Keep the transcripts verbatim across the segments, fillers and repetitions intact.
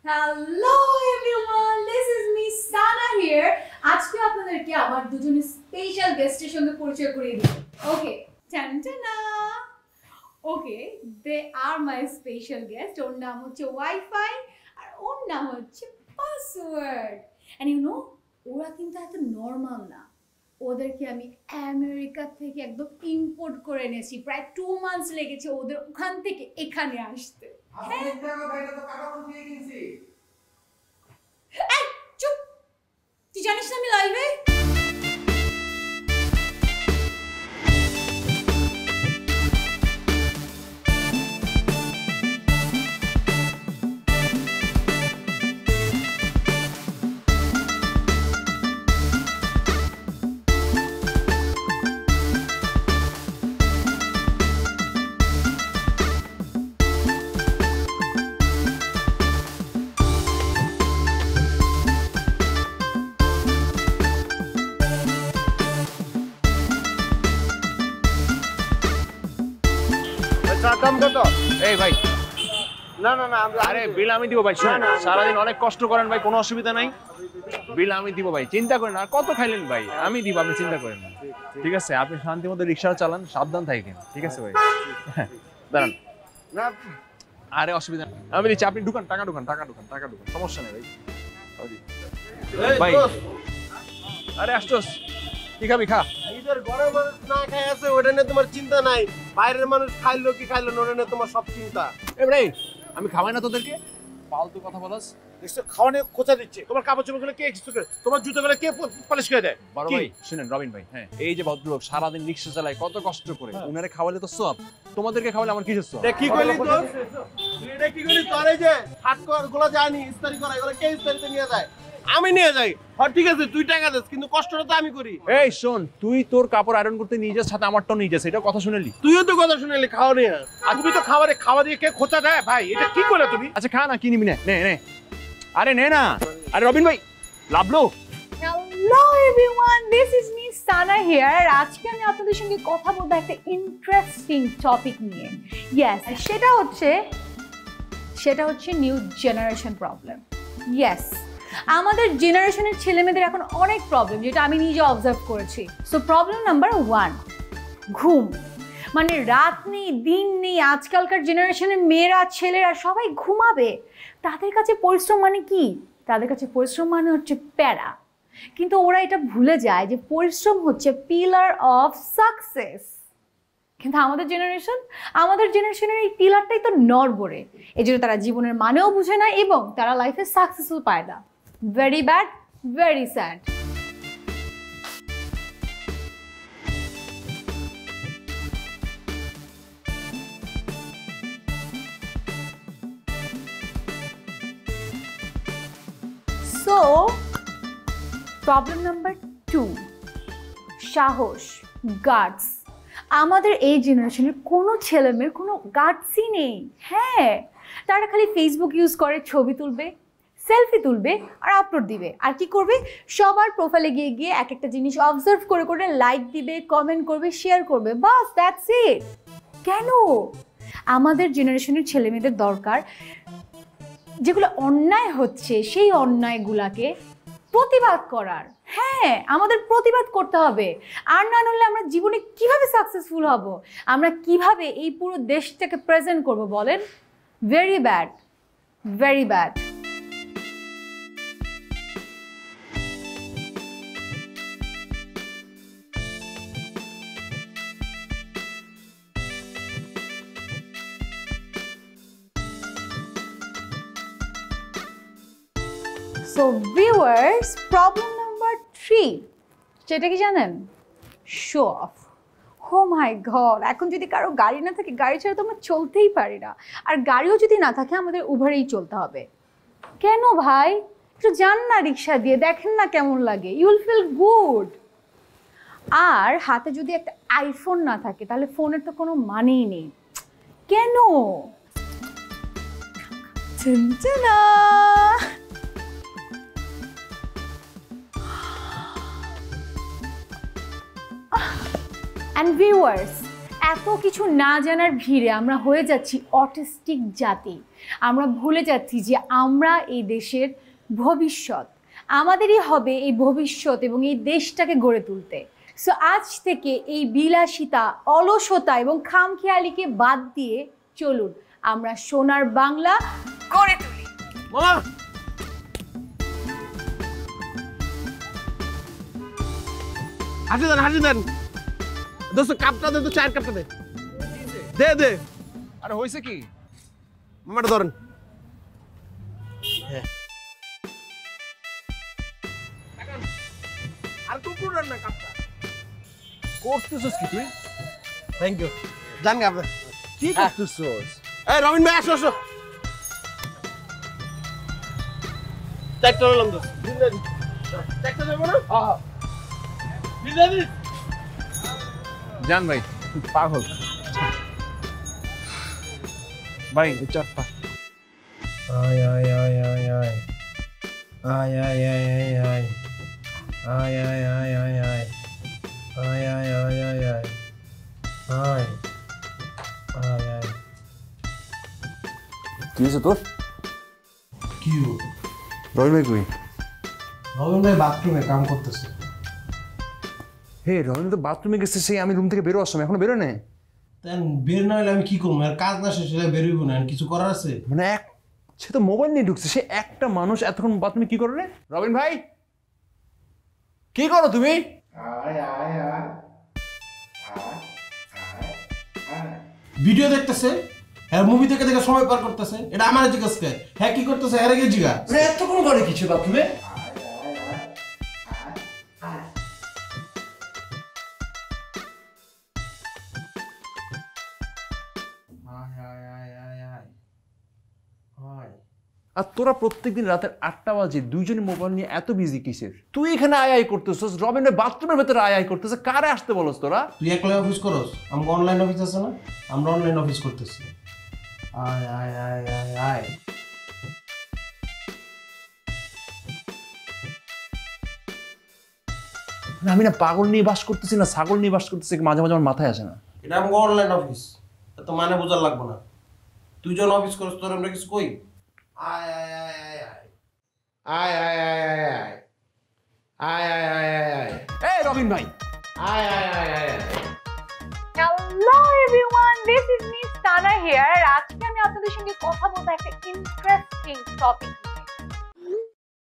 Hello everyone, this is me Sana here. আজকে আপনাদেরকে আমার দুজন স্পেশাল গেস্টের সঙ্গে পরিচয় করিয়ে দিই। ওকে, টানটানা। ওকে, they are my special guest. ওর নাম হচ্ছে ওয়াইফাই আর ওর নাম হচ্ছে পাসওয়ার্ড। And you know, ওরা কিন্তু এত নরমাল না। ওদেরকে আমি আমেরিকা থেকে একদম ইম্পোর্ট করে এনেছি। প্রায় টু মান্থস লেগেছে ওদের ওখান থেকে এখানে আসতে। হ্যাঁ চুপ, তুই জানিস না আমি লাইভে? দাম কত? এই ভাই, না না না আরে বিল আমি দিব ভাই। শুনুন, সারাদিন অনেক কষ্ট করেন ভাই, কোনো অসুবিধা নাই, বিল আমি দিব ভাই, চিন্তা করেন। আর কত খাইলেন ভাই, আমি দিব, আপনি চিন্তা করেন না। ঠিক আছে, আপনি শান্তি মতো রিক্সা চালান, সাবধান থাকেন। ঠিক আছে ভাই, দাঁড়ান। না আরে অসুবিধা নেই, আমি দিচ্ছি, আপনি ঢুকান, টাকা ঢুকান, টাকা ঢুকান, টাকা ঢুকান, সমস্যা নেই ভাই। ভাই আরে আসছোস, কি খাবি খা। নিজের ঘরের মানুষ না খাই আছে ওটা নিয়ে তোমার চিন্তা নাই, বাইরের মানুষ খাইলো কি খাইলো না ওটা নিয়ে তোমার সব চিন্তা। এ ভাই, আমি খাওয়াই না তোদেরকে, ফালতু কথা বলাস। দেখছো খাওয়ানে কোথা দিচ্ছে, তোমার কাপড় চোপড়গুলো কে কিছু করে, তোমার জুতোগুলো কে পালিশ করে দেয়? বড় ভাই শুনেন, রবিন ভাই, হ্যাঁ এই যে ভদ্রলোক সারাদিন রিক্সা চালায় কত কষ্ট করে, উনারে খাওয়ালে তো সব, তোমাদেরকে খাওয়ালে আমার কিসের সব? কি কইলি তো তুই, এটা কি কইলি তোর? এই যে হাত গুলো যায়নি ইস্তারি করা, এগুলো কে ইস্তারিতে নিয়ে যায়? আমি নিয়ে যাই। হ্যাঁ ঠিক আছে, তুই টাকা দিস, কিন্তু কষ্টটা তো আমি করি। এই শোন, তুই তোর কাপড় আয়রন করতে নিয়ে যাস, সাথে আমারটাও নিয়ে যাস, এটা কথা শুনেলি? তুইও তো কথা শুনেলি খাওয়া নিয়ে, আর তুমি তো খাবারে খাওয়া দিয়ে কে খোঁচা দেয় ভাই, এটা কি করে তুমি? আচ্ছা খা না, কি নিবি? নে নে নে, আরে নে না। আরে রবিন ভাই, লাভলো। Hello everyone, this is me Sana here. আর আজকে আমি আপনাদের সঙ্গে কথা বলবো একটা ইন্টারেস্টিং টপিক নিয়ে। ইয়েস, সেটা হচ্ছে সেটা হচ্ছে নিউ জেনারেশন প্রবলেম। ইয়েস, আমাদের জেনারেশনের ছেলেমেয়েদের এখন অনেক প্রবলেম, যেটা আমি নিজে অবজার্ভ করেছি। সো প্রবলেম নাম্বার ওয়ান, ঘুম। মানে রাত নেই, দিন নেই, আজকালকার জেনারেশনের মেয়েরা ছেলেরা সবাই ঘুমাবে। তাদের কাছে পরিশ্রম মানে কি? তাদের কাছে পরিশ্রম মানে হচ্ছে প্যারা। কিন্তু ওরা এটা ভুলে যায় যে পরিশ্রম হচ্ছে পিলার অফ সাকসেস। কিন্তু আমাদের জেনারেশন আমাদের জেনারেশনের এই পিলারটাই তো নড়বড়ে, এই জন্য তারা জীবনের মানেও বুঝে না এবং তারা লাইফে সাকসেসফুল পায় না। Very bad, very sad. So problem number two, সাহস, গার্ডস। আমাদের এই জেনারেশনের কোনো ছেলেমেয়ের কোনো গার্ডসই নেই। হ্যাঁ, তারা খালি ফেসবুক ইউজ করে, ছবি তুলবে, সেলফি তুলবে আর আপলোড দিবে। আর কি করবে? সবার প্রোফাইলে গিয়ে গিয়ে এক একটা জিনিস অবজার্ভ করে করে লাইক দিবে, কমেন্ট করবে, শেয়ার করবে, বাস দ্যাটস ইট। কেন? আমাদের জেনারেশনের ছেলেমেয়েদের দরকার যেগুলো অন্যায় হচ্ছে সেই অন্যায়গুলাকে প্রতিবাদ করার। হ্যাঁ, আমাদের প্রতিবাদ করতে হবে। আর না হলে আমরা জীবনে কিভাবে সাকসেসফুল হব? আমরা কিভাবে এই পুরো দেশটাকে প্রেজেন্ট করব বলেন? Very bad, very bad. So viewers, problem number three, সেটা কি জানেন? Show off. Oh my God, এখন যদি কারো গাড়ি না থাকে, গাড়ি ছাড়া তো আমরা চলতেই পারি না। আর গাড়িও যদি না থাকে, আমাদের উবারেই চলতে হবে। কেন ভাই? একটু যান না রিক্সা দিয়ে, দেখেন না কেমন লাগে, ইউ উইল ফিল গুড। আর হাতে যদি একটা আইফোন না থাকে, তাহলে ফোনের তো কোনো মানেই নেই। কেন? And viewers, এত কিছু না জানার ভিড়ে আমরা হয়ে যাচ্ছি অটিস্টিক জাতি। আমরা ভুলে যাচ্ছি যে আমরা এই দেশের ভবিষ্যৎ, আমাদেরই হবে এই ভবিষ্যৎ এবং এই দেশটাকে গড়ে তুলতে। সো আজ থেকে এই বিলাসিতা, অলসতা এবং খামখেয়ালিকে বাদ দিয়ে চলুন আমরা সোনার বাংলা গড়ে তুলি। মামা হাসি দেন হাসি দেন দোস্ত, কাপটা দে তো, চায়ের কাপটা দে দে দে। আরে হয়েছে কি? মামাটা ধরেন। হ্যাঁ আর টুকরো না কাপটা করতেছস কি তুই? Thank you. জান গা আপনি কি করতেছস? এই রবিন ভাই আসো আসো। চারটা হলাম তো চারটা যাবো না। হ্যাঁ হ্যাঁ জান ভাই পাগল ভাই চাপা। Ay, ay, ay, ay, ay. Ay, ay, ay, ay, ay. Ay, ay, ay, ay, ay. Ay, ay, ay, ay, ay. Ay. Ay, ay. কি হয়েছে তোর? কি রবি ভাই কই? রবিন ভাই বাথরুমে কাম করতেছে। হে রবি তো বাথরুমে গেছে, সেই আমি রুম থেকে বেরো আসলাম, এখনো বেরো না। তেন বের না হলে আমি কি করবো? আর কাজ না শেষ হলে বেরোইব না, আর কিছু করার আছে? মানে এক সে তো মোবাইল নিয়ে ঢুকছে, সে একটা মানুষ এতক্ষণ বাথরুমে কি করো রে? রবিন ভাই কি করো তুমি? ভিডিও দেখতেছে, হ্যাঁ মুভি দেখে দেখে সময় পার করতেছে। এটা আমার জিজ্ঞাস কে? হ্যাঁ কি করতেছে? হ্যাঁ রেগে জিগা এতক্ষণ করে কিছু বাথরুমে? আর তোরা প্রত্যেকদিন রাতের আটটা বাজে দুইজনে মোবাইল নিয়ে এত বিজি কিসের? তুই এখানে আয় আয় করতেছস, রবিন বাথরুমের ভেতরে আয় আয় করতেছে, কারে আসতে বলস তোরা? তুই একলা অফিস করস, আমরা অনলাইন অফিস আছে না, আমরা অনলাইন অফিস করতেছি। আয় আয় আয় আয় আয়। আমি না পাগল নিয়ে বাস করতেছি না ছাগল নিয়ে বাস করতেছি, মাঝে মাঝে আমার মাথায় আসে না। এটা আমার অনলাইন অফিস, তো মানে বোঝার লাগবো না। তুই যখন অফিস করস তোর আমরা কিছু কই? আয় আয় আয় আয় আয় আয় আয় আয় আয় আয় আয় আয় আয় আয় এই রবিন ভাই আয় আয় আয় আয় আয়। Hello everyone, this is me Sana here. আজকে আমি আপনাদের সঙ্গে কথা বলবো একটা ইন্টারেস্টিং টপিক নিয়ে।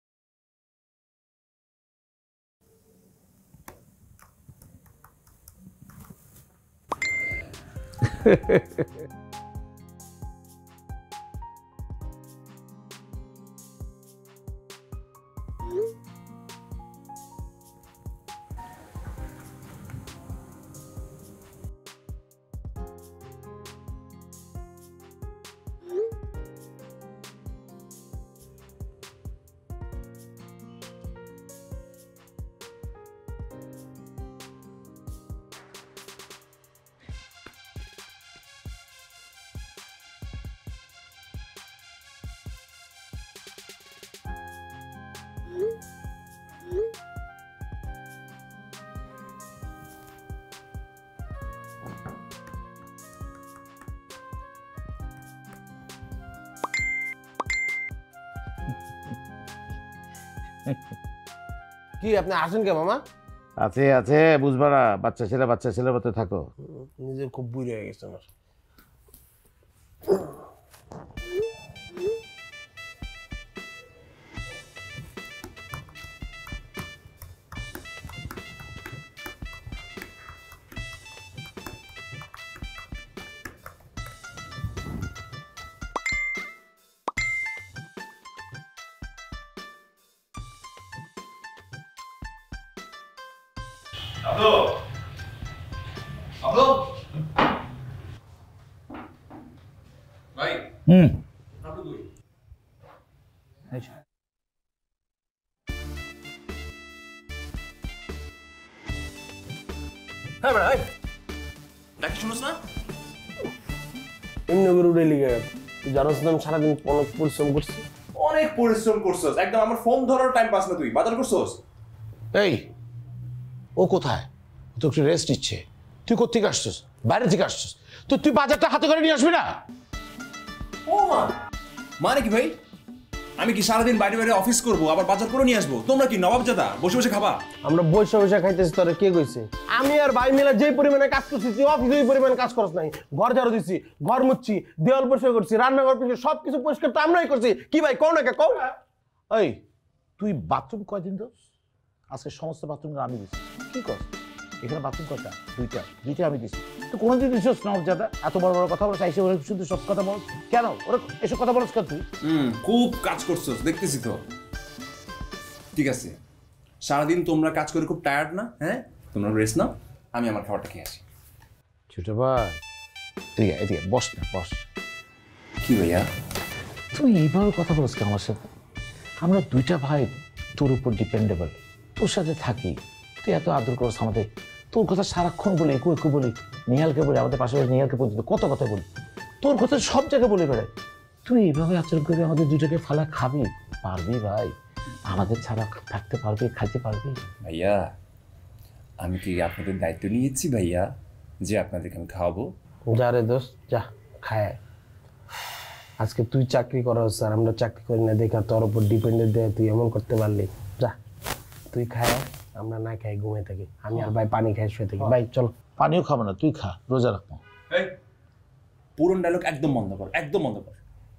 কি আপনি আসেন কে মামা? আছে আছে বুঝবা না, বাচ্চা ছেলে বাচ্চা ছেলের মতো থাকো। নিজের খুব বুড়ি হয়ে গেছে আমার। আব্দু আব্দু ভাই হুম আব্দু কই? হ্যাঁ বড় ভাই ডাকি শুনোস না? এমনি করে উড়ে লিগে তুই জানোস না আমি সারাদিন অনেক পরিশ্রম করছি। অনেক পরিশ্রম করছস, একদম আমার ফোন ধরার টাইম পাস না। তুই বাজার করছস? এই ও কোথায়? ও তো একটু রেস্ট নিচ্ছে। তুই কোত্থেকে আসছিস? বাইরে থেকে আসছিস। তো তুই বাজারটা হাতে করে নিয়ে আসবি না? ও মা, মানে কি ভাই? আমি কি সারাদিন বাইরে বাইরে অফিস করব আবার বাজার করে নিয়ে আসবো? তোমরা কি নবাবজাদা বসে বসে খাবা? আমরা বৈশা বৈশা খাইতেছি, তোরা কে কইছে? আমি আর ভাই মিলে যেই পরিমাণে কাজ করছি তুই অফিসে ওই পরিমাণে কাজ করছ নাই। ঘর ঝাড়ু দিছি, ঘর মুছছি, দেওয়াল পরিষ্কার করছি, রান্নাঘর পরিষ্কার, সবকিছু পরিষ্কার তো আমরাই করছি। কি ভাই কও না কে কও? এই তুই বাথরুম কয়দিন তো? আজকে সমস্ত বাথরুম আমি দিছি। কি কর? এখানে বাথরুম কয়টা? দুইটা। দুইটা আমি দিছি। তো কোনোদিন দিছিস নবাবজাদা? এত বড় বড় কথা বলে চাইছে ওরা শুধু সব কথা বল কেন? ওরা এসব কথা বলছ কেন তুই? হুম, খুব কাজ করছো দেখতেছি তো। ঠিক আছে, সারাদিন তোমরা কাজ করে খুব টায়ার্ড না? হ্যাঁ, তোমরা রেস্ট নাও, আমি আমার খাবারটা খেয়ে আসি। ছোট ভাই ঠিক আছে, এদিকে বস না, বস। কি ভাইয়া? তুই এইভাবে কথা বলছ কি আমার সাথে? আমরা দুইটা ভাই তোর উপর ডিপেন্ডেবল, তোর সাথে থাকি, তুই এত আদর করছ আমাদের, তোর কথা সারাক্ষণ বলি, একু একু বলি, নিহালকে বলি, আমাদের পাশে নিহালকে পর্যন্ত কত কথা বলি, তোর কথা সব জায়গায় বলে বেড়াই। তুই এইভাবে আচরণ করে আমাদের দুইটাকে ফালা খাবি? পারবি ভাই? আমাদের ছাড়া থাকতে পারবি, খাইতে পারবি? ভাইয়া, আমি কি আপনাদের দায়িত্ব নিয়েছি ভাইয়া যে আপনাদেরকে আমি খাওয়াবো? যা রে দোস্ত, যা খায়। আজকে তুই চাকরি করা হচ্ছে আর আমরা চাকরি করি না দেখা তোর উপর ডিপেন্ডেন্ট দেয় তুই এমন করতে পারলি। যা তুই খায়, আমরা না খাই ঘুমিয়ে থাকি। আমি আর ভাই পানি খাই শুয়ে থাকি। ভাই চল। পানিও খাবো না, তুই খা, রোজা রাখবো। এই পুরন ডায়লগ একদম বন্ধ কর, একদম বন্ধ কর।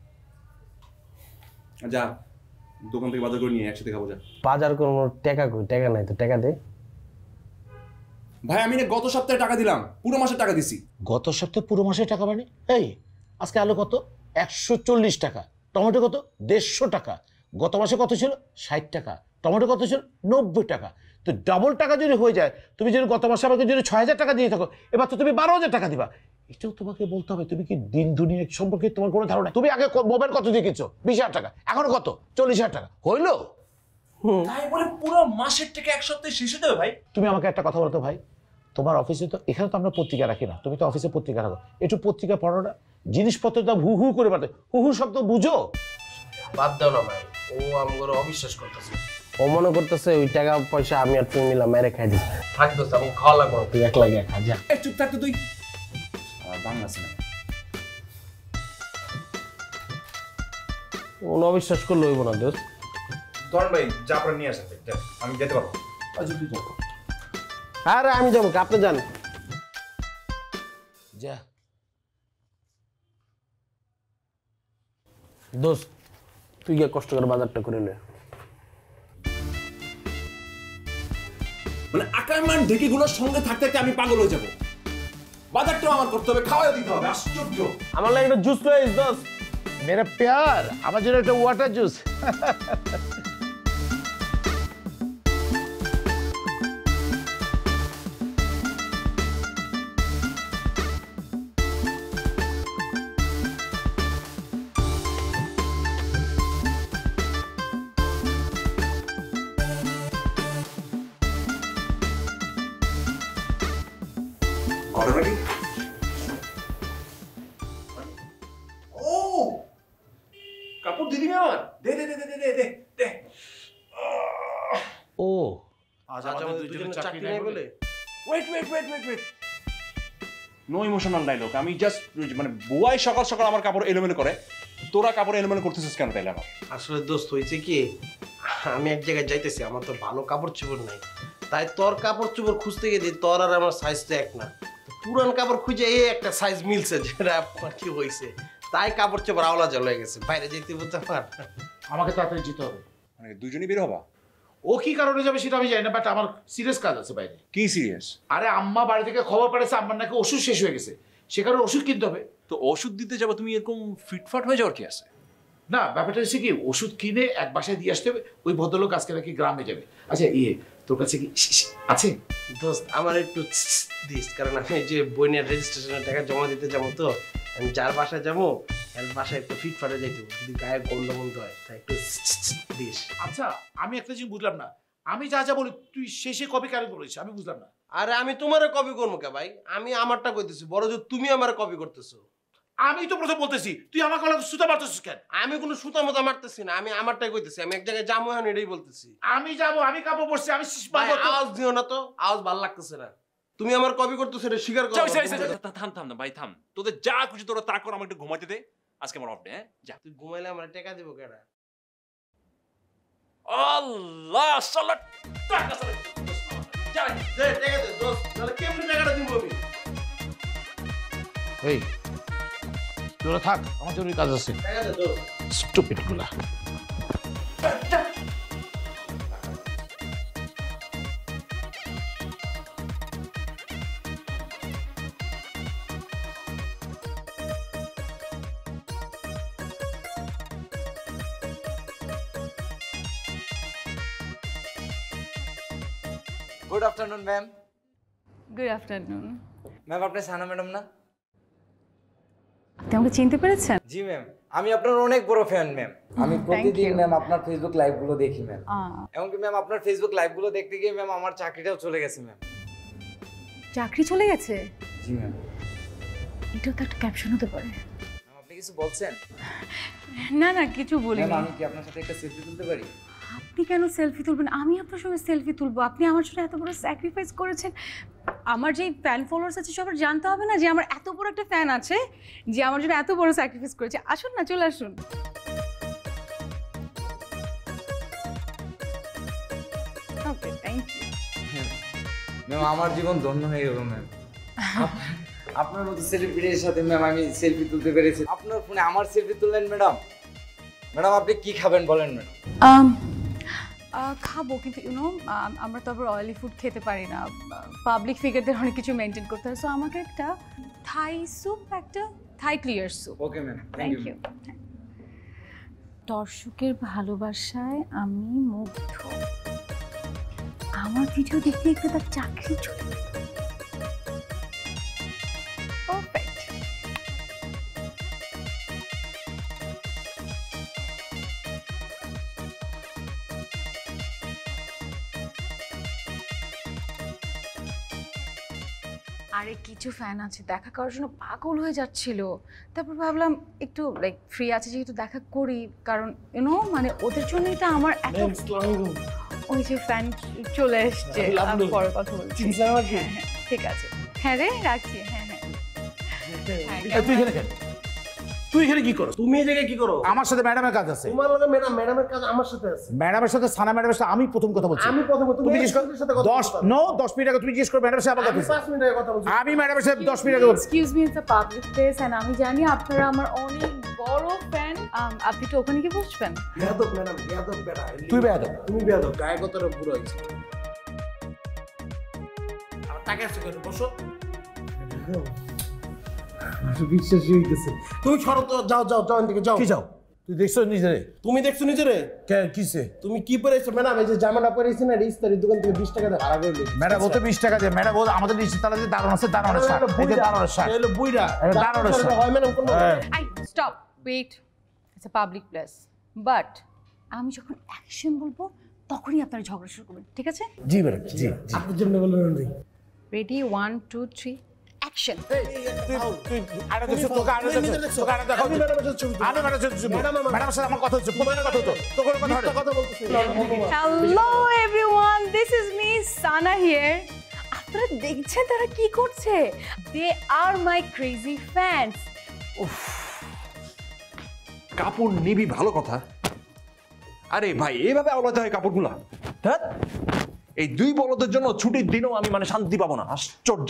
যা দোকান থেকে বাজার করে নিয়ে একসাথে খাবো। যা বাজার করবো, টাকা কই? টাকা নাই তো, টাকা দে। ভাই, আমি না গত সপ্তাহে টাকা দিলাম, পুরো মাসের টাকা দিছি। গত সপ্তাহে পুরো মাসে টাকা মানে? এই আজকে আলু কত? একশো চল্লিশ টাকা। টমেটো কত? দেড়শো টাকা। গত মাসে কত ছিল? ষাট টাকা। টমেটো কত ছিল? নব্বই টাকা। তো ডাবল টাকা যদি হয়ে যায়, তুমি যদি গত মাসে আমাকে যদি ছয় হাজার টাকা দিয়ে থাকো, এবার তো তুমি বারো হাজার টাকা দিবা। এটাও তোমাকে বলতে হবে। তুমি কি দিন দুনিয়া সম্পর্কে তোমার কোনো ধারণা? তুমি আগে মোবাইল কত দিয়ে কিনছো? বিশ হাজার টাকা। এখনো কত? চল্লিশ হাজার টাকা। হইলো? তাই বলে পুরো মাসের টাকা এক সপ্তাহে শেষ হতে হবে ভাই? তুমি আমাকে একটা কথা বলতো ভাই, তোমার অফিসে তো, এখানে তো আমরা পত্রিকা রাখি না, তুমি তো অফিসে পত্রিকা রাখো, একটু পত্রিকা পড়ো না? জিনিসপত্রের দাম হু হু করে বাড়ে। হু হু শব্দ বুঝো? বাদ দাও না ভাই, ও আমার অবিশ্বাস করতেছে। ও মনে করতেছে ওই টাকা পয়সা আমি আর তুমি মিলা মেরে খাই দিই। থাক দোস্ত, আমি খাওয়া লাগবো, তুই একলা গিয়ে খা। যা চুপ থাকতো তুই। বাংলা সিনেমা ও অবিশ্বাস করলে হইব না দোস্ত। ধরেন ভাই, যা আপনার নিয়ে আসেন, আমি যেতে পারবো। আচ্ছা তুই যাবো। আরে আমি যাবো, আপনি যান। যা। দোস্ত তুই গিয়ে কষ্ট করে বাজারটা করে নে। মানে আকারমান ঢেকিগুলোর সঙ্গে থাকতে থাকতে আমি পাগল হয়ে যাবো। বাজারটাও আমার করতে হবে, খাওয়া দিতে হবে। আশ্চর্য। আমার লাগে একটা জুস লইস দোস্ত। মেরা প্যার, আমার জন্য একটা ওয়াটার জুস। ঘটনা কি? ও কাপড় দিদি আমার, দে দে দে দে দে দে দে। ও আজ আমাদের দুজনের চাকরি নাই বলে? Wait wait wait wait wait no emotional dialogue. আমি জাস্ট মানে বুয়াই সকাল সকাল আমার কাপড় এলোমেলো করে, তোরা কাপড় এলোমেলো করতেছিস কেন তাইলে? আমার আসলে দোস্ত হয়েছে কি, আমি এক জায়গায় যাইতেছি, আমার তো ভালো কাপড় চোপড় নাই, তাই তোর কাপড় চোপড় খুঁজতে গিয়ে তোর আর আমার সাইজ তো এক না। পুরান কাপড় খুঁজে এই একটা সাইজ মিলছে, যেটা আপনার কি হয়েছে, তাই কাপড় চোপড় আওলা জল হয়ে গেছে। বাইরে যেতে বলতে আমার আমাকে তাড়াতাড়ি যেতে হবে। মানে দুজনই বের হবা? ও কি কারণে যাবে সেটা আমি জানি না, বাট আমার সিরিয়াস কাজ আছে বাইরে। কি সিরিয়াস? আরে আম্মা বাড়ি থেকে খবর পাঠাচ্ছে আম্মার নাকি ওষুধ শেষ হয়ে গেছে, সে কারণে ওষুধ কিনতে হবে। তো ওষুধ দিতে যাবো, তুমি এরকম ফিটফাট হয়ে যাওয়ার কি আছে? না, ব্যাপারটা হচ্ছে কি, ওষুধ কিনে এক বাসায় দিয়ে আসতে হবে। ওই ভদ্রলোক আজকে নাকি গ্রামে যাবে। আচ্ছা ইয়ে, তোর কাছে কি আছে? দোস্ত আমার একটু দিস, কারণ আমি যে বইনের রেজিস্ট্রেশনের টাকা জমা দিতে যাবো, তো আমি যার বাসায় যাবো এর বাসায় একটু ফিট ফাটে যাইতে, যদি গায়ে গন্ধ বন্ধ হয় তাই একটু দিস। আচ্ছা আমি একটা জিনিস বুঝলাম না, আমি যা যা বলি তুই শেষে কপি কারে করিস, আমি বুঝলাম না। আরে আমি তোমারে কপি করবো কে ভাই, আমি আমারটা কইতেছি, বড় যে তুমি আমার কপি করতেছো। আমি তো প্রথম বলতেছি, তুই আমার গলা সুতা মারতেছিস কেন? আমি কোনো সুতা মতো মারতেছি না, আমি আমারটাই কইতেছি, আমি এক জায়গায় যাবো এখন এটাই বলতেছি। আমি যাবো, আমি কাপড় পরছি, আমি ভাই, আওয়াজ দিও না তো, আওয়াজ ভালো লাগতেছে না। তুমি আমার কপি করতেছো এটা স্বীকার করো। থাম থাম না ভাই থাম, তোদের যা খুশি তোরা তা কর, আমাকে একটু ঘুমাইতে দে, আজকে আমার অফ ডে। হ্যাঁ যা। তুই ঘুমাইলে আমার টাকা দিব কেডা? আল্লাহ সাল্লাহ টাকা সাল্লাহ যা দে টাকা দে দোস্ত, তাহলে কেমনে টাকাটা দিব আমি? এই তোরা থাক, আমার জরুরি কাজ আছে। টাকা দে দোস্ত। স্টুপিড গুলা। Good afternoon ma'am. Good afternoon. Ma'am আপনি সানা ম্যাডাম না? আপনি আমাকে চিনতে পেরেছেন? জি ম্যাম, আমি আপনার অনেক বড় ফ্যান ম্যাম। আমি প্রতিদিন ম্যাম আপনার ফেসবুক লাইভগুলো দেখি ম্যাম। এমনকি ম্যাম আপনার ফেসবুক লাইভগুলো দেখতে গিয়ে ম্যাম আমার চাকরিটাও চলে গেছে ম্যাম। চাকরি চলে গেছে? জি ম্যাম। এটাও তো একটা ক্যাপশন হতে পারে। ম্যাম আপনি কিছু বলছেন? না না কিছু বলিনি। ম্যাম আমি কি আপনার সাথে একটা সেলফি তুলতে পারি? আপনি কেন সেলফি তুলবেন? আমি আপনার সঙ্গে সেলফি তুলবো? আপনি আমার জন্য এত বড় স্যাক্রিফাইস করেছেন। আমার যে ফ্যান ফলোয়ার্স আছে সবার জানতে হবে না যে আমার এত বড় একটা ফ্যান আছে যে আমার জন্য এত বড় স্যাক্রিফাইস করেছে। আসুন না, চলে আসুন। ওকে, থ্যাংক ইউ। ম্যাম আমার জীবন ধন্য হয়ে গেল ম্যাম। আপনার মতো সেলিব্রিটির সাথে ম্যাম আমি সেলফি তুলতে পেরেছি। আপনার ফোনে আমার সেলফি তুললেন ম্যাডাম। ম্যাডাম আপনি কি খাবেন বলেন ম্যাডাম? খাবো, কিন্তু ইউনো আমরা তো আবার অয়েলি ফুড খেতে পারি না। পাবলিক ফিগারদের অনেক কিছু মেনটেন করতে হয়। সো আমাকে একটা থাই স্যুপ, একটা Thai clear soup. Okay ma'am, thank you. দর্শকের ভালোবাসায় আমি মুগ্ধ। আমার ভিডিও দেখতে দেখতে তার চাকরি চলে গেল। পারফেক্ট। আরে কিছু ফ্যান আছে দেখা করার জন্য পাগল হয়ে যাচ্ছিল। তারপর ভাবলাম একটু লাইক ফ্রি আছে যেহেতু দেখা করি, কারণ ইউনো মানে ওদের জন্যই তো আমার এত। ওই যে ফ্যান চলে এসছে, আমি পরে কথা বলছি। হ্যাঁ হ্যাঁ ঠিক আছে। হ্যাঁ রে রাখছি। হ্যাঁ হ্যাঁ তুই এখানে কেন? তুই এখানে কি করো? তুমি এই জায়গায় কি করো? আমার সাথে ম্যাডামের কাজ আছে। তোমার লগে ম্যাডাম, ম্যাডামের কাজ আমার সাথে আছে। ম্যাডামের সাথে সানা ম্যাডামের সাথে আমি প্রথম কথা বলছি। আমি প্রথম তুমি জিজ্ঞেস করো সাথে কথা দশ নো দশ মিনিট আগে তুমি জিজ্ঞেস করো ম্যাডামের সাথে আমার আমি কথা। পাঁচ মিনিট আগে কথা বলছি। আমি ম্যাডামের সাথে দশ মিনিট আগে বলছি। Excuse me, it's a public place and আমি জানি আপনারা আমার অনেক বড় ফ্যান। আপনি তো ওখানে কি বসবেন? বেয়াদব ম্যাডাম, বেয়াদব বেটা। তুই বেয়াদব। তুমি বেয়াদব, গায়ে কতটা পুরো হইছে। আর টাকা আছে কেন? বসো। বিশ্বাসই হইতেছে। তুমি সরো তো, যাও যাও যাও এখান থেকে যাও। কি যাও? তুই দেখছো নিজেরে? তুমি দেখছো নিজেরে? কে কিসে? তুমি কি পরেছো ম্যাডাম? এই যে জামাটা পরেছি না, ইস্তারির দোকান থেকে বিশ টাকা দিয়ে ভাড়া করে নিয়েছি। ম্যাডাম ও তো বিশ টাকা দিয়ে। ম্যাডাম ও আমাদের নিচে তালা যে দারুণ আছে, দারুণ আছে। এই যে দারুণ আছে। হলো বুইড়া। এটা দারুণ আছে। হয় ম্যাডাম কোন? I stop wait, it's a public place, but আমি যখন অ্যাকশন বলবো তখনই আপনারা ঝগড়া শুরু করবেন, ঠিক আছে? জি ম্যাডাম জি জি। আপনি যেমন বললেন ready. Ready, one two three action. তুই আরে দেখছো তোকে আরে দেখছো তোকে আরে দেখো। আমি ম্যাডামের সাথে ছবি। আমি ম্যাডামের সাথে ছবি। ম্যাডামের সাথে আমার কথা হচ্ছে। ফোনের কথা হতো। তো কোনো কথা হতো? কথা বলতেছি। Hello everyone, this is me Sana here. আপনারা দেখছেন তারা কি করছে? They are my crazy fans. কাপড় নিবি ভালো কথা। আরে ভাই এইভাবে আওলাতে হয় কাপড়গুলা? হ্যাঁ, এই দুই বলদের জন্য ছুটির দিনও আমি মানে শান্তি পাবো না। আশ্চর্য।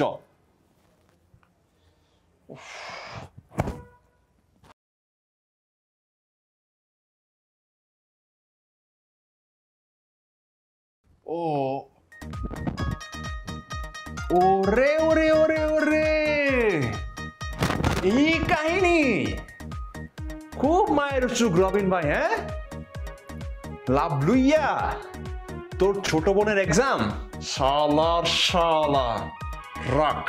ও ওরে ওরে ওরে ওরে, এই কাহিনী। খুব মায়ের সুখ রবিন ভাই। হ্যাঁ, লাভ লুইয়া তোর ছোট বোনের এক্সাম। শালা শালা রাখ।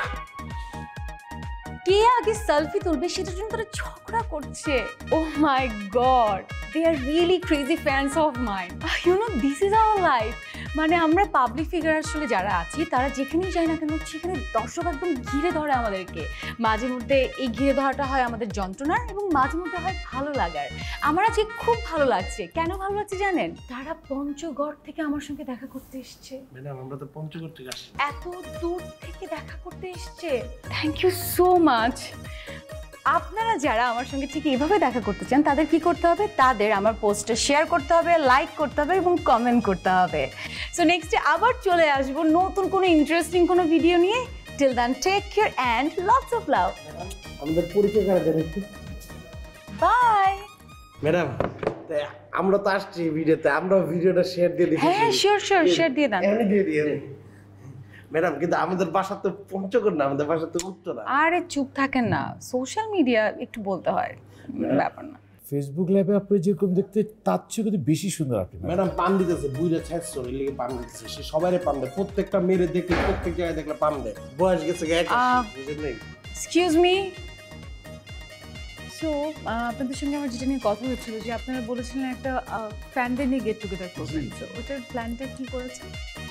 কে আগে সেলফি তুলবে সেটার জন্য তারা ঝগড়া করছে। Oh my God, they are really crazy fans of mine. You know this is our life. মানে আমরা পাবলিক ফিগার আসলে যারা আছি তারা যেখানেই যাই না কেন সেখানে দর্শক একদম ঘিরে ধরে আমাদেরকে। মাঝে মধ্যে এই ঘিরে ধরাটা হয় আমাদের যন্ত্রণার এবং মাঝে মধ্যে হয় ভালো লাগার। আমার আজকে খুব ভালো লাগছে। কেন ভালো লাগছে জানেন? তারা পঞ্চগড় থেকে আমার সঙ্গে দেখা করতে এসছে। ম্যাডাম আমরা তো পঞ্চগড় থেকে আসছি। এত দূর থেকে আজকে দেখা করতে এসছে, থ্যাংক ইউ সো মাচ। আপনারা যারা আমার সঙ্গে ঠিক এইভাবে দেখা করতে চান তাদের কি করতে হবে, তাদের আমার পোস্টে শেয়ার করতে হবে, লাইক করতে হবে এবং কমেন্ট করতে হবে। সো নেক্সটে আবার চলে আসবো নতুন কোনো ইন্টারেস্টিং কোনো ভিডিও নিয়ে। Till then take care and lots of love. আমাদের পরিচয় করে দেন একটু। বাই ম্যাডাম, আমরা তো আসছি ভিডিওতে, আমরা ভিডিওটা শেয়ার দিয়ে দিই। হ্যাঁ শিওর শিওর শেয়ার দিয়ে দেন। এমনি দিয়ে দিই ম্যাডাম, কিন্তু আমাদের বাসা তো পঞ্চগড় না, আমাদের বাসা তো উত্তরা। আরে চুপ থাকেন না, সোশ্যাল মিডিয়া একটু বলতে হয়, ব্যাপার না। ফেসবুক লাইভে আপনি যেরকম দেখতে তার চেয়ে কিন্তু বেশি সুন্দর আপনি। ম্যাডাম পান দিতেছে, বুইরা ছাড়ছো এর লিগে পান দিতেছে, সে সবাইরে পান দেয়, প্রত্যেকটা মেরে দেখলে প্রত্যেক জায়গায় দেখলে পান দেয়, বয়স গেছে বুঝেন নাই। এক্সকিউজ মি, সো আপনাদের সঙ্গে আমার যেটা নিয়ে কথা হচ্ছিল যে আপনারা বলেছিলেন একটা ফ্যানদের নিয়ে গেট টুগেদার করবেন, তো ওটার প্ল্যানটা কি করেছেন?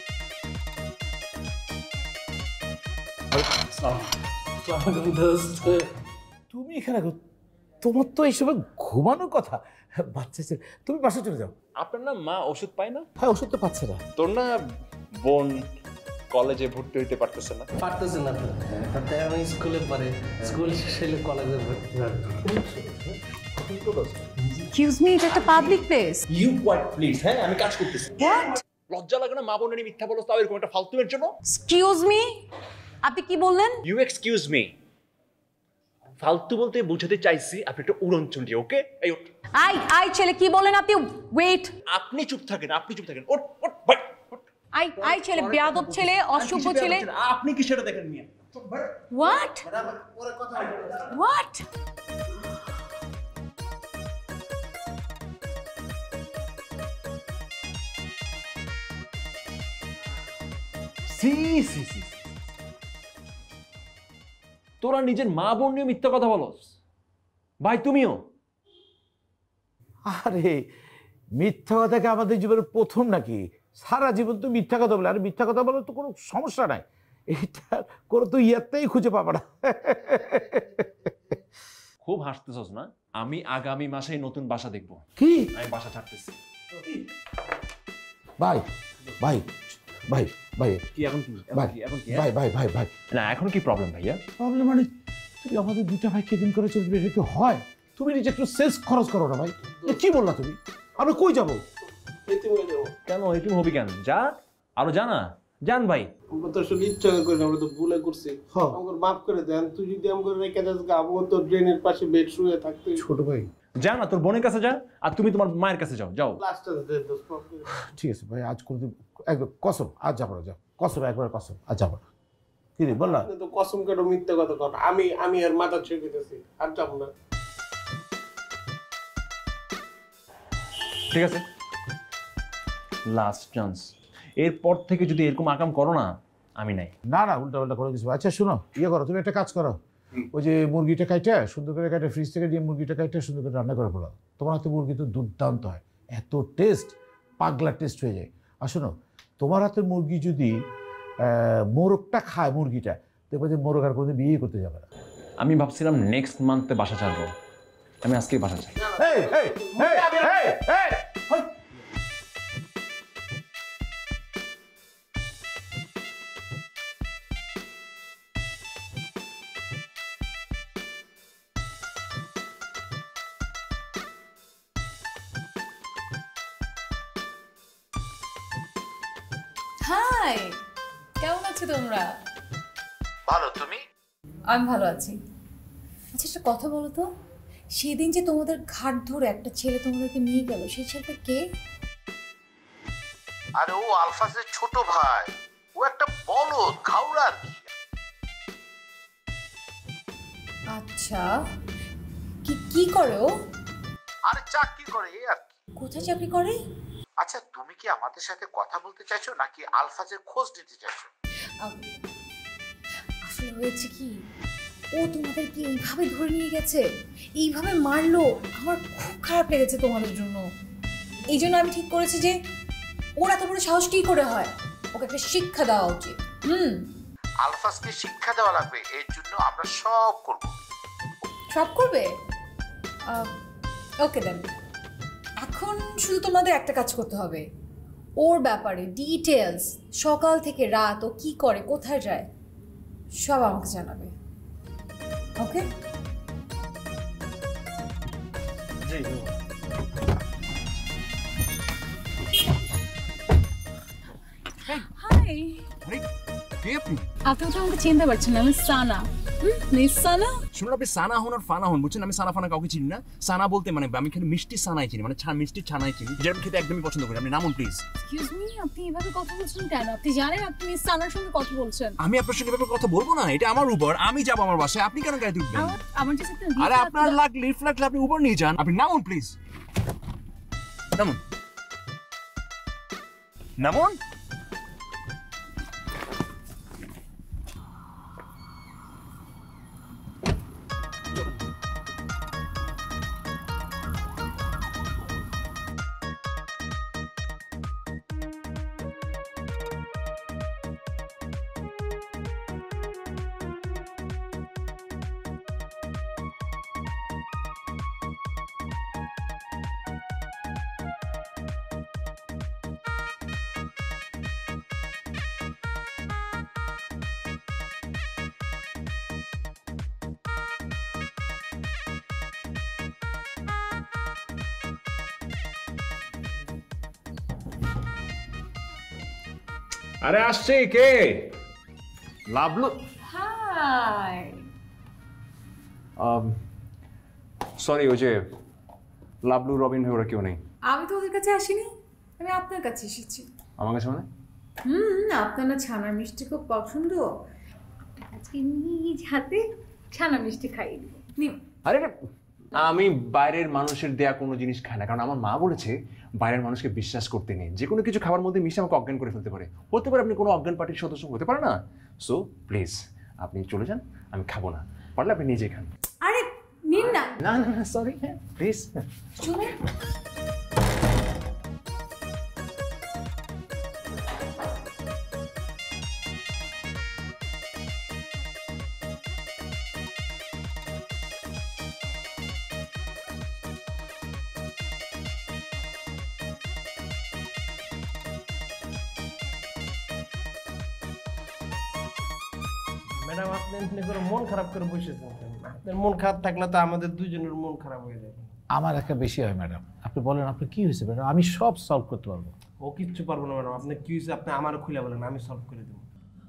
তুমি এখানে তোমার তো এইসবে ঘুমানোর কথা, বাচ্চা ছেলে, তুমি বাসা চলে যাও। আপনার না মা ওষুধ পায় না? হ্যাঁ, ওষুধ তো পাচ্ছে না। তোর না বোন কলেজে ভর্তি হইতে পারতেছে না? পারতেছে না তো, তাতে আমি স্কুলে পড়ে, স্কুল শেষ হলে কলেজে ভর্তি হবে। এক্সকিউজ মি, এটা একটা public place. You quiet please. হ্যাঁ, আমি কাজ করতেছি। হোয়াট? লজ্জা লাগে না মা বোনের মিথ্যা বলছ, তাও এরকম একটা ফালতুমের জন্য? এক্সকিউজ মি, আপনি কি বললেন? You excuse me. ফালতু বলতে বুঝাতে চাইছি আপনি একটা উড়নচণ্ডী, ওকে? এই ওঠ। আই আই ছেলে কি বলেন আপনি? ওয়েট। আপনি চুপ থাকেন, আপনি চুপ থাকেন। ওঠ ওঠ ভাই। আই আই ছেলে, বেয়াদব ছেলে, অসভ্য ছেলে। আপনি কি সেটা দেখেন মিয়া? What what? See see see, তোরা নিজের মা বোন নিয়ে মিথ্যা কথা বলস ভাই, তুমিও? আরে মিথ্যা কথাকে আমাদের জীবনের প্রথম নাকি? সারা জীবন তো মিথ্যা কথা বলে, আর মিথ্যা কথা বলার তো কোনো সমস্যা নাই, এটা কোনো তো ইয়াতেই খুঁজে পাবে না। খুব হাসতেছস না? আমি আগামী মাসেই নতুন বাসা দেখব। কি? আমি বাসা ছাড়তেছি। ভাই ভাই ভাই ভাই কি এখন কি ভাই এখন কি ভাই ভাই ভাই ভাই না এখন কি প্রবলেম ভাইয়া? প্রবলেম মানে তুমি আমাদের দুটা ভাই কেদিন করে চলবে, এটা কি হয়? তুমি নিজে একটু সেলস খরচ করো না ভাই। কি বললা তুমি? আমরা কই যাবো? কেন এটুকু হবি কেন? যা আরো জানা জান ভাই। আমরা তো আসলে ইচ্ছা করি না, আমরা তো ভুলে করছি, আমাকে মাফ করে দেন। তুই যদি আমাকে রেখে যাস, আমগো তো ড্রেনের পাশে বেড শুয়ে থাকতে। ছোট ভাই যা না, তোর বোনের কাছে যা, আর তুমি তোমার মায়ের কাছে যাও। যাও। ঠিক আছে ভাই, আজ কোনদিন একদম কসম, আজ যাবো না, যাও কসম, একবার কসম, আজ যাবো না। কি রে বল না? তো কসম কেটে মিথ্যা কথা কর। আমি আমি আর মাথা ছুঁয়ে দিতেছি, আর যাবো না। ঠিক আছে, লাস্ট চান্স। এরপর থেকে যদি এরকম আকাম করো না, আমি নাই। না না, উল্টা পাল্টা কোনো কিছু। আচ্ছা শোনো, ইয়ে করো, তুমি একটা কাজ করো, ওই যে মুরগিটা কাইটা সুন্দর করে কাইটা ফ্রিজ থেকে দিয়ে মুরগিটা কাইটা সুন্দর করে রান্না করে ফেলো। তোমার হাতে মুরগি তো দুর্দান্ত হয়, এত টেস্ট, পাগলা টেস্ট হয়ে যায়। আর শোনো, তোমার হাতের মুরগি যদি মোরগটা খায়, মুরগিটা দেখবে যে মোরগ আর কোনোদিন বিয়ে করতে যাবে না। আমি ভাবছিলাম নেক্সট মান্থে বাসা ছাড়বো, আমি আজকেই বাসা চাই। এই, এই, এই, এই, এই, এই। হাই, কেমন আছো তোমরা? ভালো, তুমি? আমি ভালো আছি। আচ্ছা একটা কথা বলো তো, সেদিন যে তোমাদের ঘাট ধরে একটা ছেলে তোমাদেরকে নিয়ে গেল, সেই ছেলেটা কে? আরে ও আলফাজের ছোট ভাই, ও একটা বলদ খাউড়া আর কি। আচ্ছা, কি কি করে ও? আরে চাকরি করে আর কি। কোথায় চাকরি করে? আচ্ছা তুমি কি আমাদের সাথে কথা বলতে চাইছো নাকি আলফাজের খোঁজ নিতে চাইছো? আসলে হয়েছে কি, ও তোমাদেরকে এইভাবে ধরে নিয়ে গেছে, এইভাবে মারলো, আমার খুব খারাপ লেগেছে তোমাদের জন্য। এই জন্য আমি ঠিক করেছি যে ওর এত বড় সাহস কি করে হয়, ওকে একটা শিক্ষা দেওয়া উচিত। হুম, আলফাজকে শিক্ষা দেওয়া লাগবে, এর জন্য আমরা সব করব। সব করবে? ওকে দেন। এখন শুধু তোমাদের একটা কাজ করতে হবে, ওর ব্যাপারে ডিটেলস, সকাল থেকে রাত ও কি করে, কোথায় যায়, সব আমাকে জানাবে, ওকে? জি হাই, আরে কে আপনি? আপনি তো আমাকে চিনতে পারছেন না, আমি সানা। হুম, মিস সানা। শুনুন, আপনি সানা হন আর ফানা হন, বুঝছেন? আমি সানা ফানা কাউকে চিনি না। সানা বলতে মানে আমি খালি মিষ্টি সানাই চিনি, মানে ছা মিষ্টি ছানাই চিনি, যেটা খেতে একদমই পছন্দ করি। আপনি নামুন প্লিজ। এক্সকিউজ মি, আপনি এভাবে কথা বলছেন কেন? আপনি জানেন আপনি মিস সানার সঙ্গে কথা বলছেন? আমি আপনার সঙ্গে এভাবে কথা বলবো না, এটা আমার উবার, আমি যাবো আমার বাসায়, আপনি কেন গাড়িতে উঠবেন? আমার আমার কাছে একটা আরে আপনার লাগ লিফট লাগলে আপনি উবার নিয়ে যান, আপনি নামুন প্লিজ। নামুন নামুন। আরে আসছে কে? লাভলু। হাই। সরি, ওই যে লাভলু রবিন হয়ে ওরা কেউ নেই। আমি তো ওদের কাছে আসিনি, আমি আপনার কাছে এসেছি। আমার কাছে মানে? হুম, আপনার না ছানার মিষ্টি খুব পছন্দ, আজকে নিজ হাতে ছানা মিষ্টি খাইয়ে দিব। নিন। আরে আমি বাইরের মানুষের দেয়া কোনো জিনিস খাই না, কারণ আমার মা বলেছে বাইরের মানুষকে বিশ্বাস করতে নেই, যে কোনো কিছু খাবার মধ্যে মিশে আমাকে অজ্ঞান করে ফেলতে পারে। হতে পারে আপনি কোনো অজ্ঞান পার্টির সদস্য হতে পারে না। সো প্লিজ আপনি চলে যান, আমি খাবো না, পারলে আপনি নিজে খান। আরে নিন না। না না না সরি, হ্যাঁ প্লিজ। শুনে ম্যাডাম, আপনি এমনি করে মন খারাপ করে বসেছেন কেন? আপনার মন খারাপ থাকলে তো আমাদের দুজনের মন খারাপ হয়ে যাবে। আমার একটা বেশি হয় ম্যাডাম। আপনি বলেন আপনার কি হয়েছে ম্যাডাম, আমি সব সলভ করতে পারবো। ও কিচ্ছু পারবো না ম্যাডাম, আপনি কি হয়েছে আপনি আমারও খুলে বলেন, আমি সলভ করে দেবো।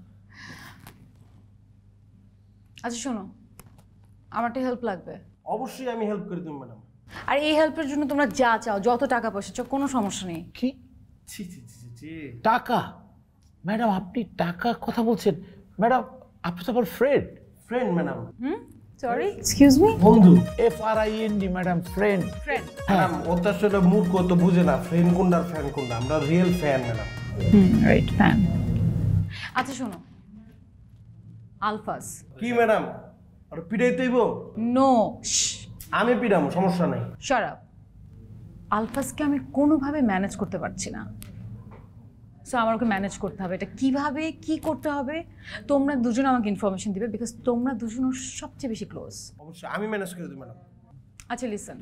আচ্ছা শোনো, আমার একটা হেল্প লাগবে। অবশ্যই আমি হেল্প করে দেবো ম্যাডাম। আর এই হেল্পের জন্য তোমরা যা চাও, যত টাকা পয়সা চাও, কোনো সমস্যা নেই। কি ছি ছি ছি ছি টাকা? ম্যাডাম আপনি টাকা কথা বলছেন? ম্যাডাম আপনি তো আমার friend. Friend madam? Hmm, sorry, excuse me. বন্ধু। F R I N D madam, friend. Friend. Madam ও তো আসলে মূর্খ, তো বুঝে না ফ্রেন্ড কোনটা ফ্রেন্ড কোনটা। আমরা real fan madam. Hmm, right, fan. আচ্ছা শোনো, আলফাস। কি ম্যাডাম, আর পিড়াইতেইব? নো, আমি পিড়ামো, সমস্যা নাই। Shut up. আলফাসকে আমি কোনোভাবে ম্যানেজ করতে পারছি না, সো আমার ওকে ম্যানেজ করতে হবে। এটা কিভাবে কি করতে হবে তোমরা দুজন আমাকে ইনফরমেশন দিবে, বিকজ তোমরা দুজন ওর সবচেয়ে বেশি ক্লোজ। অবশ্যই আমি ম্যানেজ করে দেব ম্যাডাম। আচ্ছা লিসেন,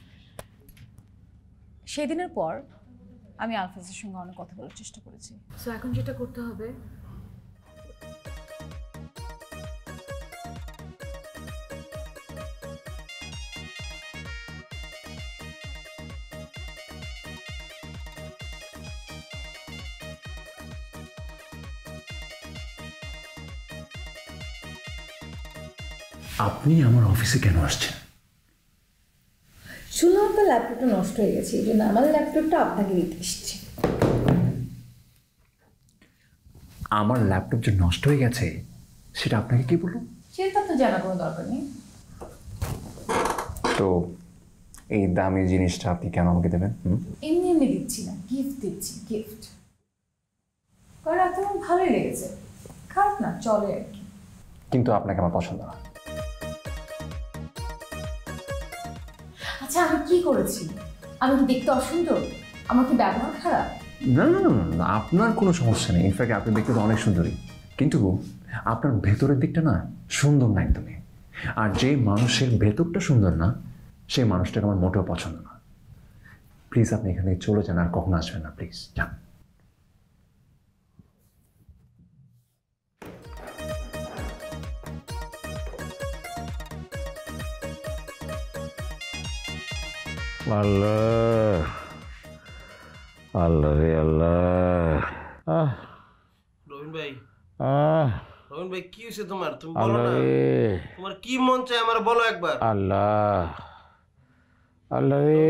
সেদিনের পর আমি আলফাসের সঙ্গে অনেক কথা বলার চেষ্টা করেছি, সো এখন যেটা করতে হবে, আপনি আমার অফিসে কেন আসছেন? শুনলাম আপনার ল্যাপটপটা নষ্ট হয়ে গেছে, এই জন্য আমার ল্যাপটপটা আপনাকে দিতে এসেছি। আমার ল্যাপটপ যে নষ্ট হয়ে গেছে সেটা আপনাকে কি বললো? সেটা তো জানা কোনো দরকার নেই। তো এই দামি জিনিসটা আপনি কেন আমাকে দেবেন? এমনি এমনি দিচ্ছি না, গিফট দিচ্ছি, গিফট। কারণ আপনার আমার ভালোই লেগেছে, খারাপ না, চলে আর কি। কিন্তু আপনাকে আমার পছন্দ না। আচ্ছা আমি কি করেছি? আমি কি দেখতে অসুন্দর? আমার কি ব্যবহার খারাপ? না না না না, আপনার কোনো সমস্যা নেই। ইনফ্যাক্ট আপনি দেখতে তো অনেক সুন্দরী, কিন্তু আপনার ভেতরের দিকটা না সুন্দর না একদমই। আর যে মানুষের ভেতরটা সুন্দর না, সেই মানুষটাকে আমার মোটেও পছন্দ না। প্লিজ আপনি এখানে চলে যান, আর কখনো আসবেন না, প্লিজ যান। আল্লাহ আল্লাহ রে আল্লাহ আহ রবিন ভাই আহ রবিন ভাই কি হয়েছে তোমার তুমি বলো আল্লাহ না রে তোমার কি মন চায় আমার বলো একবার আল্লাহ আল্লাহ রে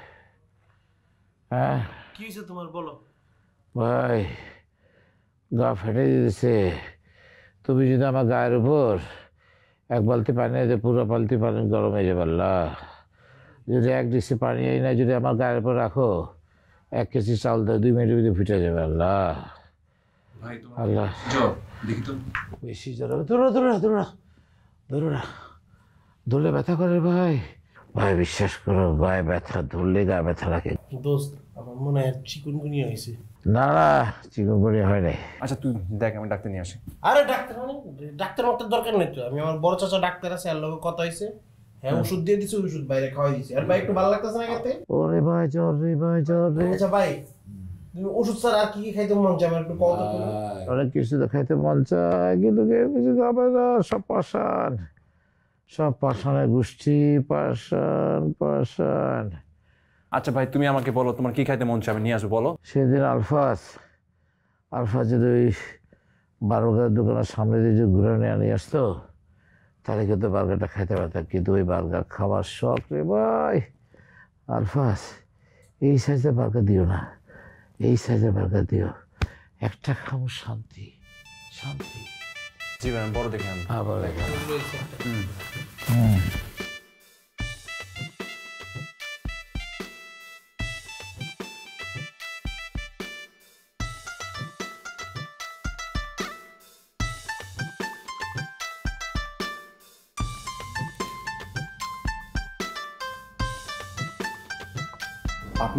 হ্যাঁ কি হয়েছে তোমার বলো ভাই গা ফেটে দিতেছে তুমি যদি আমার গায়ের উপর এক বালতি পানি দিয়ে পুরো বালতি পানি গরম হয়ে যাবে আল্লাহ যদি এক ডিসি পানি এই না যদি আমার গায়ের উপর রাখো এক কেজি চাল দেয় দুই মিনিটের ভিতরে ফিটে যাবে আল্লাহ আল্লাহ দেখি তো বেশি জ্বর হবে দৌড়া দৌড়া দৌড়া দৌড়া ধরলে ব্যথা করে ভাই ভাই বিশ্বাস করো গায়ে ব্যথা ধরলে গায়ে ব্যথা লাগে দোস্ত আমার মনে হয় চিকুনগুনিয়া হয়েছে না না চিকুনগুনিয়া হয় নাই আচ্ছা তুই দেখ আমি ডাক্তার নিয়ে আসি আরে ডাক্তার মানে ডাক্তার মাত্র দরকার নেই তো আমি আমার বড় চাচা ডাক্তার আছে আর লোকে কথা হয়েছে হ্যাঁ ওষুধ দিয়ে দিছে ওষুধ বাইরে খাওয়াই দিছে আর ভাই একটু ভালো লাগতেছে না খেতে ওরে ভাই জ্বর রে ভাই জ্বর রে আচ্ছা ভাই তুমি ওষুধ ছাড়া আর কি কি খাইতে মন চায় আমার একটু কল তো অনেক কিছু তো খাইতে মন চায় কিন্তু কিছু খাবে না সব পাষাণ সব পাষাণের গোষ্ঠী পাষাণ পাষাণ আচ্ছা ভাই তুমি আমাকে বলো তোমার কি খাইতে মন চায় আমি নিয়ে আসবো বলো সেদিন আলফাজ আলফাজ যদি ওই বার্গার দোকানের সামনে দিয়ে যে ঘুরে নিয়ে নিয়ে আসতো তাহলে কিন্তু বার্গারটা খাইতে পারতাম কিন্তু ওই বার্গার খাওয়ার শখ রে ভাই আলফাজ এই সাইজের বার্গার দিও না এই সাইজের বার্গার দিও একটা খাবো শান্তি শান্তি জি ভাই আমি বড় দেখে আনবো আবার আপনি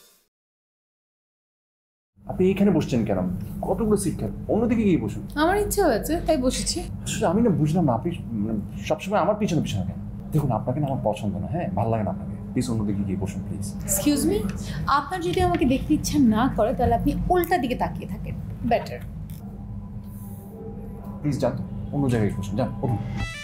আপনি এখানে বসছেন কেন কতগুলো সিট খান অন্যদিকে গিয়ে বসুন আমার ইচ্ছা হয়েছে তাই বসেছি। আসলে আমি না বুঝলাম না আপনি মানে সবসময় আমার পিছনে পিছনে কেন দেখুন আপনাকে না আমার পছন্দ না হ্যাঁ ভালো লাগে না আপনাকে প্লিজ অন্যদিকে গিয়ে বসুন প্লিজ এক্সকিউজ মি, আপনার যদি আমাকে দেখতে ইচ্ছা না করে তাহলে আপনি উল্টা দিকে তাকিয়ে থাকেন, বেটার। প্লিজ যান অন্য জায়গায় বসুন যান উঠুন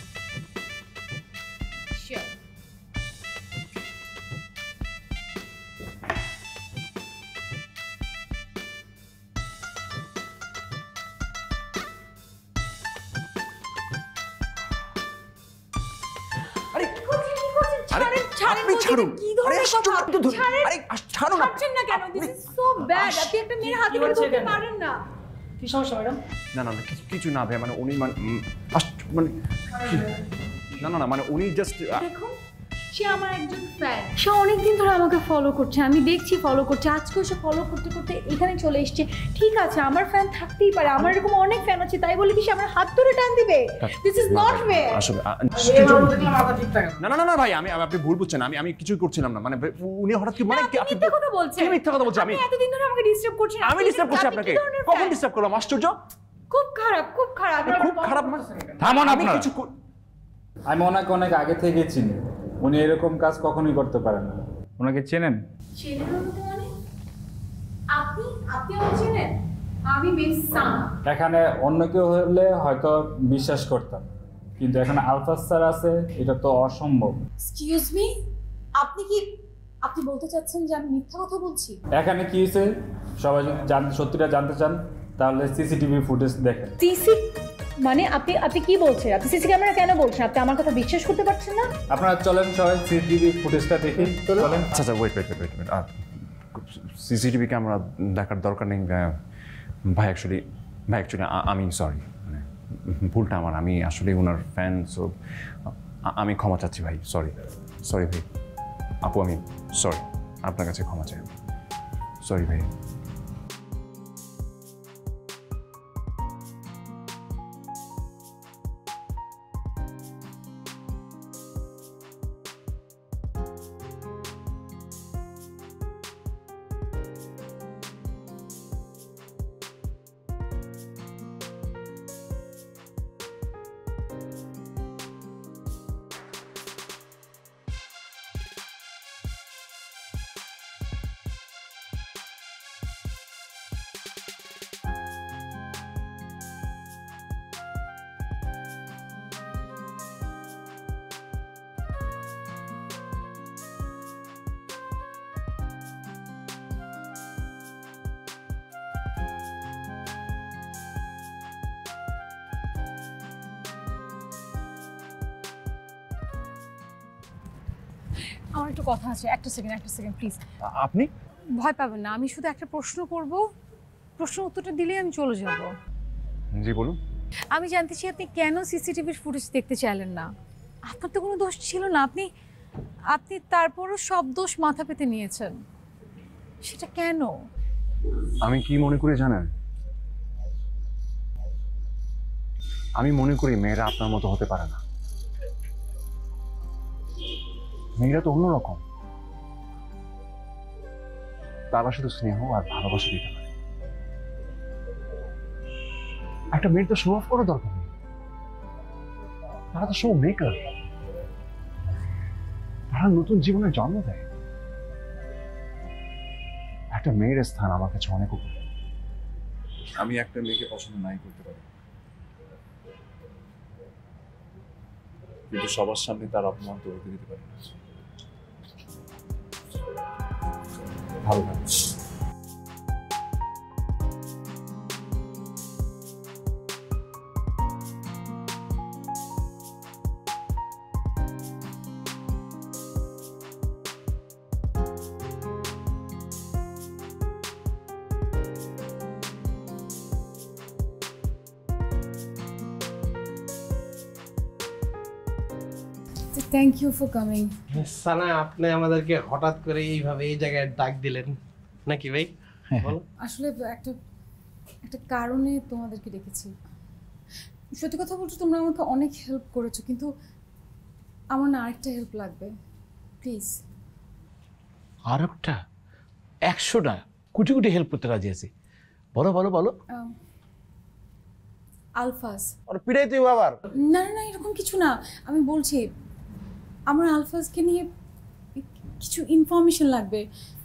আপনি ছাড়ুন আরে আশ্চর্য ধরে আরে ছাড়ুন ছাড়ছেন না কেন? This is so bad. আপনি একটা মেয়ের হাতে ধরে ধরতে পারেন না। কি সমস্যা ম্যাডাম? না না না কিছু কিছু না ভাই মানে উনি মানে উম, আশ্চ- মানে না না না মানে উনি জাস্ট দেখুন, সে আমার একজন ফ্যান। সে অনেকদিন ধরে আমাকে ফলো করছে, আমি দেখছি ফলো করছে। আজকেও সে ফলো করতে করতে এখানে চলে এসছে। ঠিক আছে, আমার ফ্যান থাকতেই পারে, আমার এরকম অনেক ফ্যান আছে, তাই বলে কি সে আমার হাত ধরে টান দিবে? This is not fair. আসলে আ- না না না না ভাই আমি আমি- আপনি ভুল বুঝছেন আমি আমি কিছুই করছিলাম না মানে উনি হঠাৎ কি মানে কি আপনি মিথ্যা কথা বলছেন। কি মিথ্যা কথা বলছি আমি আপনি এতদিন ধরে আমাকে ডিস্টার্ব করছেন। আমি ডিস্টার্ব করছি আপনাকে কখন ডিস্টার্ব করলাম আশ্চর্য খুব খারাপ, খুব খারাপ। খুব খারাপ মানে থামুন আমি আপনারা। কিছু কর- আমি ওনাকে অনেক আগে থেকে চিনি, উনি এরকম কাজ কখনোই করতে পারেন না। ওনাকে চেনেন? চেনেন আমাকে মানে? আপনি আপনি আমাকে চেনেন? আমি মিস সানা। এখানে অন্য কেউ হলে হয়তো বিশ্বাস করতাম, কিন্তু এখানে আলফাজ স্যার আছে, এটা তো অসম্ভব। এক্সকিউজ মি, আপনি কি আপনি বলতে চাচ্ছেন যে আমি মিথ্যা কথা বলছি? এখানে কি হয়েছে সবাই যদি জানতে সত্যিটা জানতে চান তাহলে সিসিটিভি ফুটেজ দেখেন। সিসি মানে আপনি আপনি কি বলছেন? আপনি সিসি ক্যামেরা কেন বলছেন? আপনি আমার কথা বিশ্বাস করতে পারছেন না? আপনারা চলেন সবাই সিসিটিভি ফুটেজটা দেখি চলেন। আচ্ছা আচ্ছা wait wait wait wait CCTV camera দেখার দরকার নেই আহ, ভাই অ্যাকচুয়ালি ভাই অ্যাকচুয়ালি আমি সরি মানে ভুলটা আমার আমি আসলে ওনার ফ্যান সো আমি ক্ষমা চাচ্ছি ভাই সরি সরি ভাই আপু আমি সরি আপনার কাছে ক্ষমা চাই সরি ভাই আমার একটু কথা আছে, একটা সেকেন্ড একটা সেকেন্ড প্লিজ। আপনি ভয় পাবেন না, আমি শুধু একটা প্রশ্ন করব, প্রশ্ন উত্তরটা দিলেই আমি চলে যাব। জি বলুন। আমি জানতে চাই আপনি কেন সিসিটিভির ফুটেজ দেখতে চাইলেন না? আপনার তো কোনো দোষ ছিল না, আপনি আপনি তারপরও সব দোষ মাথা পেতে নিয়েছেন, সেটা কেন? আমি কি মনে করি জানেন, আমি মনে করি মেয়েরা আপনার মতো হতে পারে না। মেয়েরা তো অন্যরকম, তারা শুধু স্নেহ আর ভালোবাসা দিতে পারে। একটা মেয়ের তো শো অফ করার দরকার নেই, তারা তো শো মেকার, তারা নতুন জীবনের জন্ম দেয়। একটা মেয়ের স্থান আমার কাছে অনেক উপরে। আমি একটা মেয়েকে পছন্দ নাই করতে পারি, কিন্তু সবার সামনে তার অপমান তো হতে দিতে পারি না। ভালো থাকবে। Thank you for coming. Sana, আপনি আমাদেরকে হঠাৎ করে এইভাবে এই জায়গায় ডাক দিলেন নাকি ভাই? বলো। আসলে একটা একটা কারণে তোমাদেরকে ডেকেছি। সত্যি কথা বলছো, তোমরা আমাকে অনেক হেল্প করেছো, কিন্তু আমার না আরেকটা হেল্প লাগবে, প্লিজ। আর একটা একশোটা কোটি কোটি হেল্প করতে রাজি আছি। বলো বলো বলো। আলফাজ। আর পিড়াই তুই আবার? না না এরকম কিছু না, আমি বলছি আমার আলফাজকে নিয়ে কিছু ইনফরমেশন লাগবে।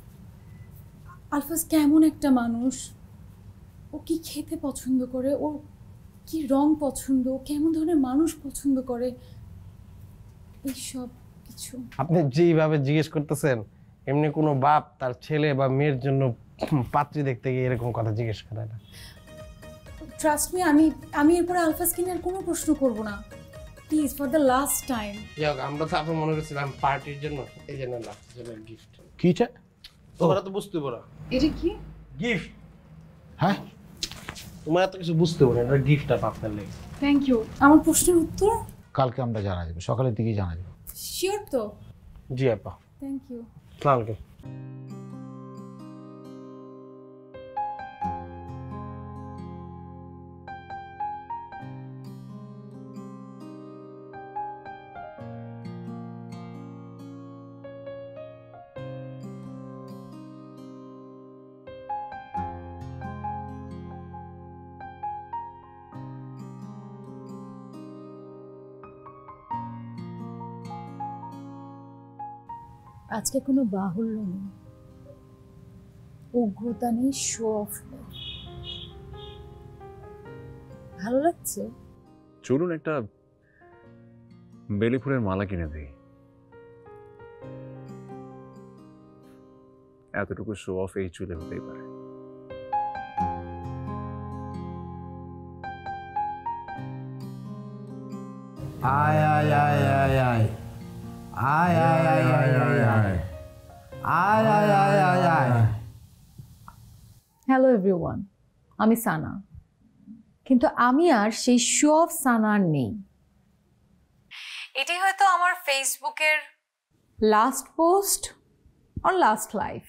আলফাজ কেমন একটা মানুষ, ও কি খেতে পছন্দ করে, ও কি রং পছন্দ, কেমন ধরনের মানুষ পছন্দ করে, এইসব কিছু। আপনি যেইভাবে জিজ্ঞেস করতেছেন, এমনি কোনো বাপ তার ছেলে বা মেয়ের জন্য পাত্রী দেখতে গিয়ে এরকম কথা জিজ্ঞেস করে না। ট্রাস্ট মি, আমি আমি এরপরে আলফাজকে নিয়ে আর কোনো প্রশ্ন করবো না, please, for the last time. যাক, আমরা তো আপনি মনে করছিলাম পার্টির জন্য, এই জন্য লাস্টের জন্য গিফট। কিটা? তোমরা তো বুঝতে পারো এটা কি গিফট। হ্যাঁ, তোমরা এত কিছু বুঝতে পারো, এটা গিফট আপ আপনার লেগে। Thank you. আমার প্রশ্নের উত্তর কালকে আমরা জানা যাবে, সকালের দিকেই জানা যাবে। শিওর তো? জি আপা। Thank you. আসসালামু আলাইকুম। আজকে কোনো বাহুল্য নেই, উগ্রতা নেই, শো অফ নেই। ভালো লাগছে? চলুন একটা বেলি ফুলের মালা কিনে দিই, এতটুকু শো অফ এই চুলে হতেই পারে। আয় আয় আয় আয় আয় আয় আয় আয় আয় আয় আয় আয় আয় আয় আয় আয়। হ্যালো এভরিওয়ান, আমি সানা, কিন্তু আমি আর সেই শো অফ সানা আর নেই। এটাই হয়তো আমার ফেসবুকের লাস্ট পোস্ট আর লাস্ট লাইফ।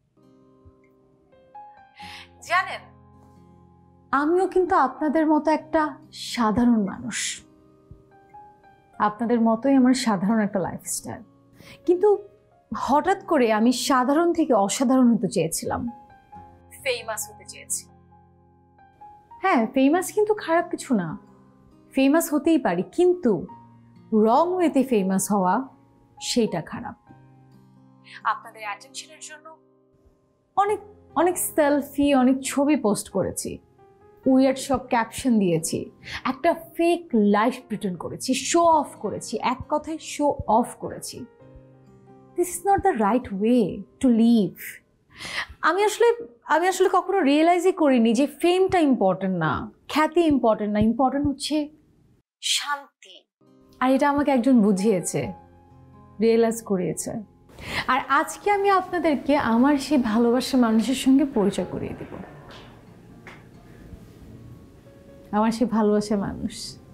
জানেন, আমিও কিন্তু আপনাদের মতো একটা সাধারণ মানুষ, আপনাদের মতোই আমার সাধারণ একটা লাইফস্টাইল, কিন্তু হঠাৎ করে আমি সাধারণ থেকে অসাধারণ হতে চেয়েছিলাম, ফেমাস হতে চেয়েছি। হ্যাঁ, ফেমাস কিন্তু খারাপ কিছু না, ফেমাস হতেই পারি, কিন্তু রং ওয়েতে ফেমাস হওয়া সেইটা খারাপ। আপনাদের অ্যাটেনশনের জন্য অনেক অনেক সেলফি, অনেক ছবি পোস্ট করেছি, উইয়ার্ড সব ক্যাপশন দিয়েছি, একটা ফেক লাইফ প্রিটেন্ড করেছি, শো অফ করেছি, এক কথায় শো অফ করেছি। This is not the right way to live. আমি আসলে আমি আসলে কখনো রিয়েলাইজই করিনি যে ফেমটা ইম্পর্টেন্ট না, খ্যাতি ইম্পর্টেন্ট না, ইম্পর্টেন্ট হচ্ছে শান্তি। আর এটা আমাকে একজন বুঝিয়েছে, রিয়েলাইজ করিয়েছে। আর আজকে আমি আপনাদেরকে আমার সেই ভালোবাসার মানুষের সঙ্গে পরিচয় করিয়ে দেব। আমার সেই ভালোবাসার মানুষ।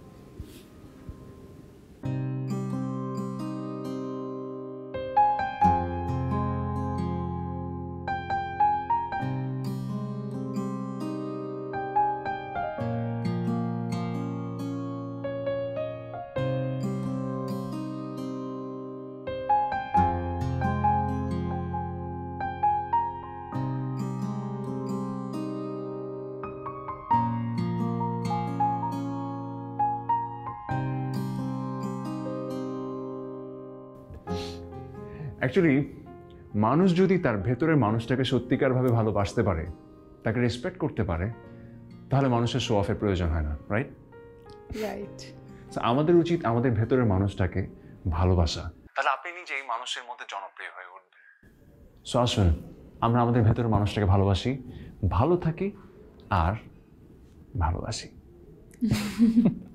অ্যাকচুয়ালি মানুষ যদি তার ভেতরের মানুষটাকে সত্যিকারভাবে ভালোবাসতে পারে, তাকে রেসপেক্ট করতে পারে, তাহলে মানুষের শো অফের প্রয়োজন হয় না, রাইট? রাইট। আমাদের উচিত আমাদের ভেতরের মানুষটাকে ভালোবাসা, তাহলে আপনি নিজেই মানুষের মধ্যে জনপ্রিয় হয়ে উঠবেন। সো আসুন আমরা আমাদের ভেতরের মানুষটাকে ভালোবাসি, ভালো থাকি আর ভালোবাসি।